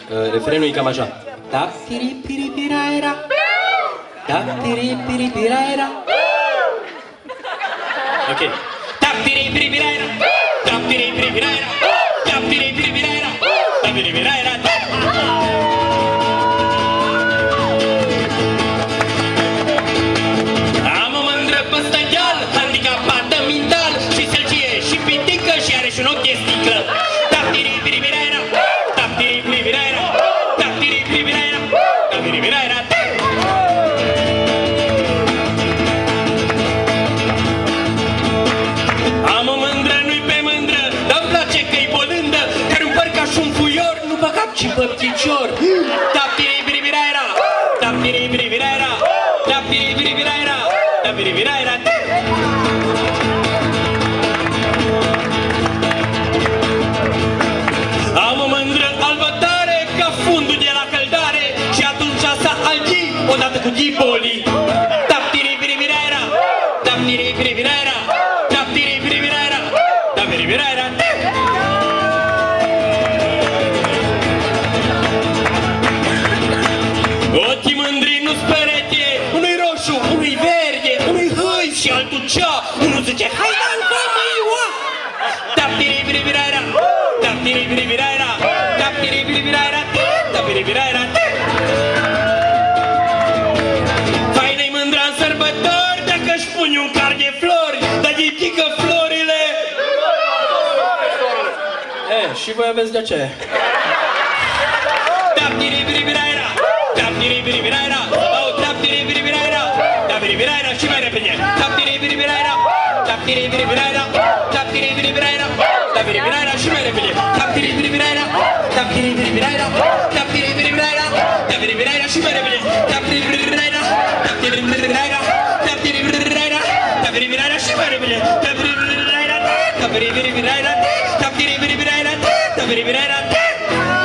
refrenul e cam așa. Da, tiri, piri, piraera. Da, tiri, piri, piraera. Ok. Da, tiri, piri, piraera. Da, tiri, piri, piraera. Da, tiri, piri, piraera. Da, tiri, piraera. Am o mândră pe stăgeal, handicapată mental și sălcie și pitică și are și un ochi de sticlă. Da, tiri, piri, piraera. Da, tiri, piri, piraera. Da, tiri, piri, piraera. Da, tiri, piraera. Am o mândră, nu-i pe mândră, dar-mi place că-i bolândă, care-mi păr ca și un fuior, nu pe cap, ci pe picior. Da-piri, piri, piraera. Da-piri, piri, piraera. Da-piri, piri, piraera. Da-piri, piraera. Am o mândră albă tare ca fundul de la căldare și atunci s-a algi odată cu Ghiboli. Da-piri, piri, piraera. Da-piri, piri, piraera. Da-piri, piri, piraera. Da-piri, piraera. Ochii mândri nu-s perete, unui roșu, unui verde, unui hâi și altul cea. Unul zice, hai da-ncă, măi, oa! Da-piri, piri, piraera. Da-piri, piri, piraera. Da-piri, piri, piraera. Da-piri, piraera. Faină-i mândra în sărbători dacă-și puni un car de flori, dar ei pică florile. Și voi aveți de aceea. Da-piri, piri, piraera. Da-piri, piri, piraera. Da-piri, piri, piraera. Da-piri, piraera și mai repede. Da-piri, piri, piraera. Da-piri, piri, piraera. Da-piri, piri, piraera. Da-piri, piraera și mai repede. Da-piri, piri, piraera. Da-piri, piri, piraera. Da-piri, piri, piraera. Da-piri, piraera și mai repede. Da-piri, piri, piraera. Da-piri, piri, piraera. Da-piri, piri, piraera. Da-piri, piraera și mai repede. Da-piri, piri, piraera. Da-piri, piri, piraera. Da-piri, piri, piraera. Da-piri, piraera.